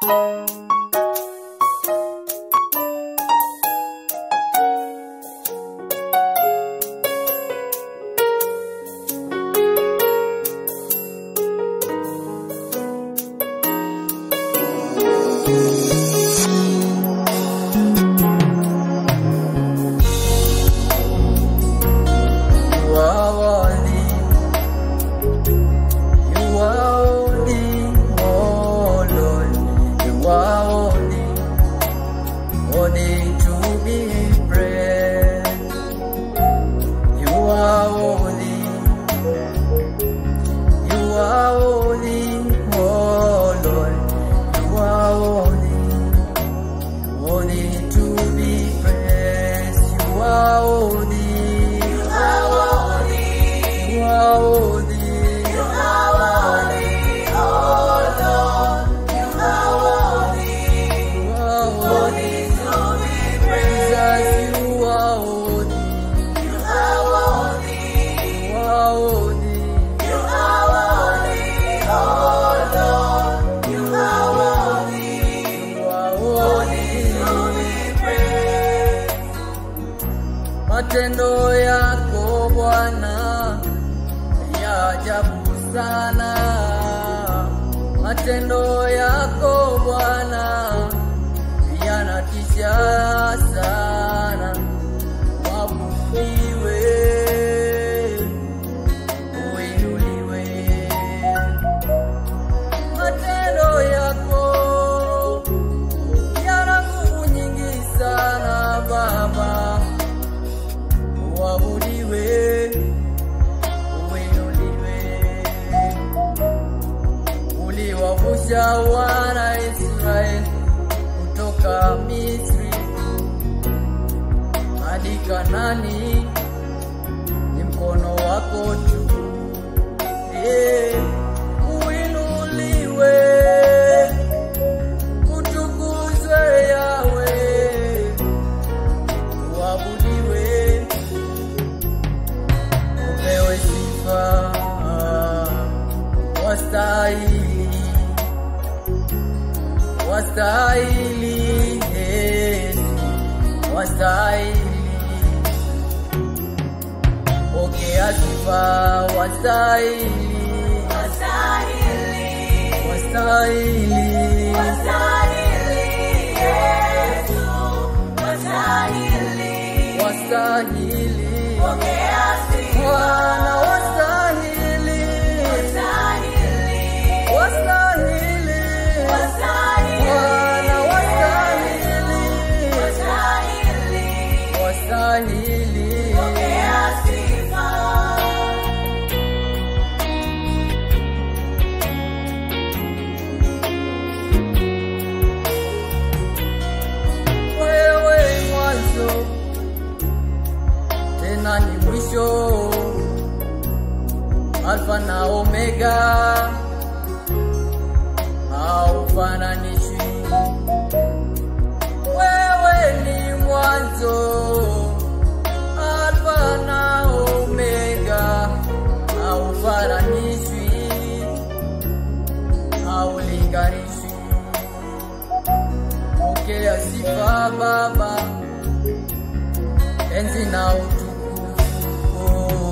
Matendo yako Bwana ya ajabu sana. Matendo yako Bwana yanatisha sana. Waabudiwe, uinuliwe. Matendo yako yana nguvu nyingi sana Baba. Waabudiwe, uinuliwe. Uliwavusha wana Israeli kutoka Misri hadi Kanaani, ni mkono wako tu. Uinuliwe, utukuzwe Yahweh. Waabudiwe, upewe sifa, wastahili, wastahili, wastahili. Pokea sifa, wastahili, wastahili, wastahili, wastahili Yesu, wastahili, wastahili. Pokea sifa, Bwana wastahili, wastahili, wastahili, wastahili. Bwana wastahili, wastahili, wastahili. Pokea sifa. Wewe mwanzo tena ni mwisho, Alfa na Omega, haufananishwi. Wewe ni mwanzo, Alfa na Omega, haufananishwi, haulinganishwi. Pokea sifa Baba, enzi na utukufu.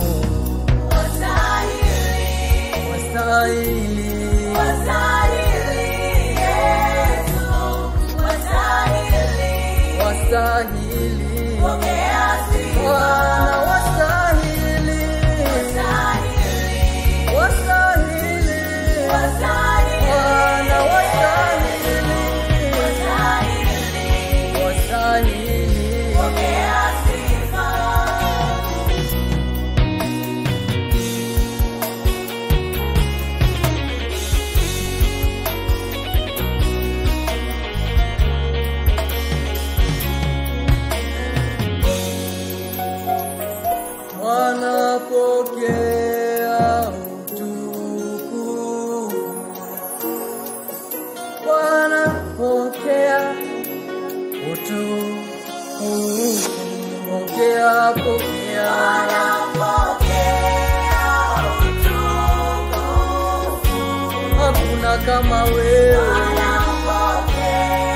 Wastahili, wastahili, wastahili Yesu, wastahili, wastahili. Pokea sifa, Bwana wastahili, wastahili, wastahili, wastahili. Bwana wastahili, wastahili, wastahili. Pokea sifa. Bwana pokea utukufu, Bwana pokea utukufu. Pokea, pokea, Bwana pokea utukufu. Hakuna kama wewe, Bwana pokea pokea.